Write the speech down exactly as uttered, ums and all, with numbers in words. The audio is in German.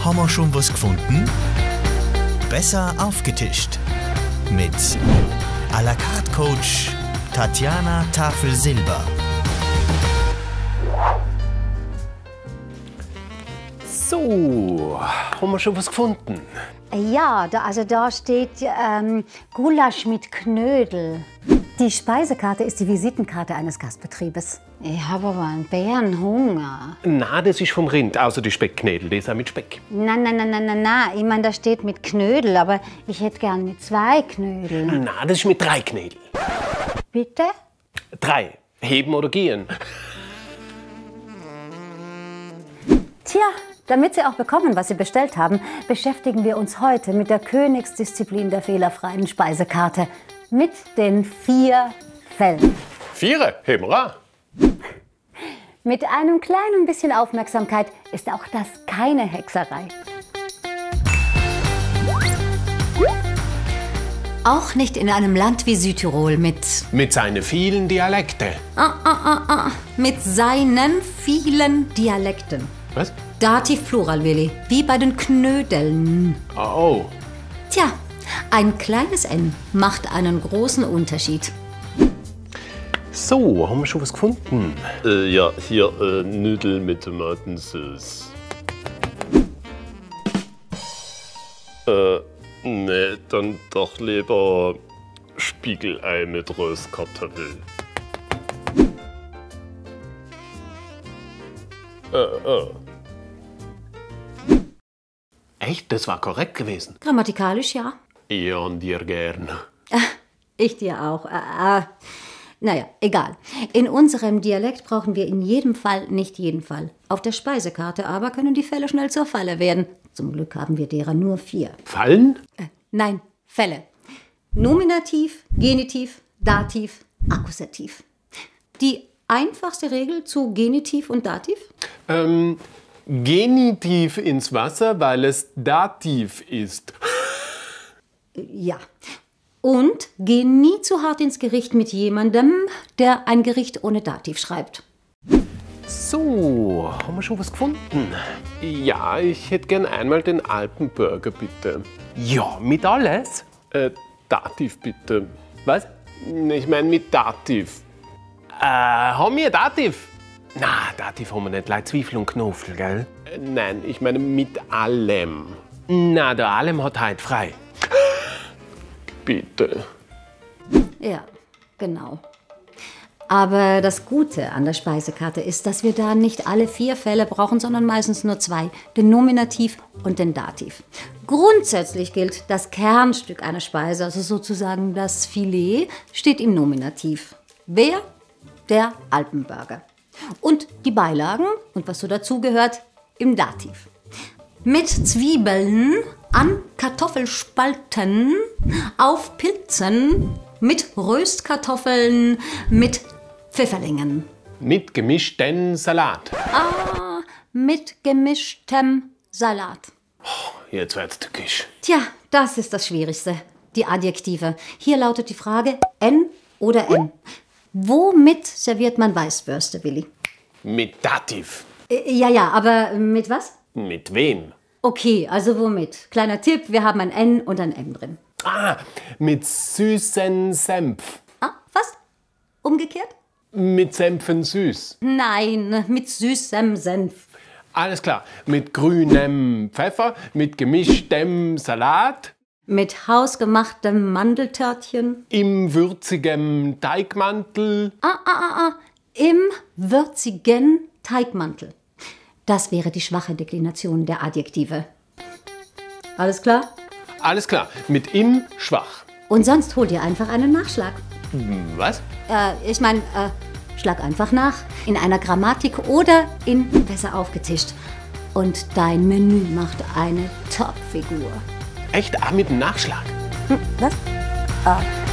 Haben wir schon was gefunden? Besser aufgetischt mit à la carte Coach Tatjana Tafel-Silber. So, haben wir schon was gefunden? Ja, da, also da steht ähm, Gulasch mit Knödel. Die Speisekarte ist die Visitenkarte eines Gastbetriebes. Ich habe aber einen Bärenhunger. Na, das ist vom Rind, außer die Speckknädel, das ist auch mit Speck. Nein, nein, nein, nein, nein, nein. Ich meine, da steht mit Knödel, aber ich hätte gern mit zwei Knödeln. Na, das ist mit drei Knädel. Bitte? Drei. Heben oder gehen. Tja, damit Sie auch bekommen, was Sie bestellt haben, beschäftigen wir uns heute mit der Königsdisziplin der fehlerfreien Speisekarte. Mit den vier Fällen. Viere, heben wir an. Mit einem kleinen bisschen Aufmerksamkeit ist auch das keine Hexerei. Auch nicht in einem Land wie Südtirol mit... Mit seinen vielen Dialekten. Ah, ah, ah, ah, mit seinen vielen Dialekten. Was? Dativ Plural, Willi. Wie bei den Knödeln. Oh. Tja, ein kleines N macht einen großen Unterschied. So, haben wir schon was gefunden? Äh, ja, hier äh, Nudeln mit Tomatensauce. Äh, ne, dann doch lieber Spiegelei mit Röstkartoffel. Äh, äh. Echt? Das war korrekt gewesen. Grammatikalisch, ja. Ja, und dir gern. Ich dir auch. Äh, äh. Naja, egal. In unserem Dialekt brauchen wir in jedem Fall nicht jeden Fall. Auf der Speisekarte aber können die Fälle schnell zur Falle werden. Zum Glück haben wir derer nur vier. Fallen? Äh, nein, Fälle. Nominativ, Genitiv, Dativ, Akkusativ. Die einfachste Regel zu Genitiv und Dativ? Ähm, Genitiv ins Wasser, weil es Dativ ist. Ja. Und geh nie zu hart ins Gericht mit jemandem, der ein Gericht ohne Dativ schreibt. So, haben wir schon was gefunden? Ja, ich hätte gern einmal den Alpenburger, bitte. Ja, mit alles? Äh, Dativ, bitte. Was? Ich meine mit Dativ. Äh, haben wir Dativ? Na, Dativ haben wir nicht, Leid Zwiebel und Knofel, gell? Äh, nein, ich meine mit allem. Na, der Allem hat heute frei. Bitte. Ja, genau. Aber das Gute an der Speisekarte ist, dass wir da nicht alle vier Fälle brauchen, sondern meistens nur zwei, den Nominativ und den Dativ. Grundsätzlich gilt, das Kernstück einer Speise, also sozusagen das Filet, steht im Nominativ. Wer? Der Alpenburger. Und die Beilagen und was so dazugehört, im Dativ. Mit Zwiebeln, an Kartoffelspalten, auf Pilzen, mit Röstkartoffeln, mit Pfifferlingen. Mit gemischten Salat. Ah, mit gemischtem Salat. Jetzt wird's tückisch. Tja, das ist das Schwierigste. Die Adjektive. Hier lautet die Frage N oder N. Womit serviert man Weißwürste, Willi? Mit Dativ. Äh, ja, ja, aber mit was? Mit wem? Okay, also womit? Kleiner Tipp, wir haben ein N und ein M drin. Ah, mit süßen Senf. Ah, was? Umgekehrt? Mit Senfen süß. Nein, mit süßem Senf. Alles klar. Mit grünem Pfeffer, mit gemischtem Salat. Mit hausgemachtem Mandeltörtchen. Im würzigen Teigmantel. Ah, ah, ah, ah. Im würzigen Teigmantel. Das wäre die schwache Deklination der Adjektive. Alles klar? Alles klar. Mit im schwach. Und sonst hol dir einfach einen Nachschlag. Was? Äh, ich meine, äh, schlag einfach nach. In einer Grammatik oder in besser aufgetischt. Und dein Menü macht eine Top-Figur. Echt? Ah, mit dem Nachschlag? Hm, was? Ah.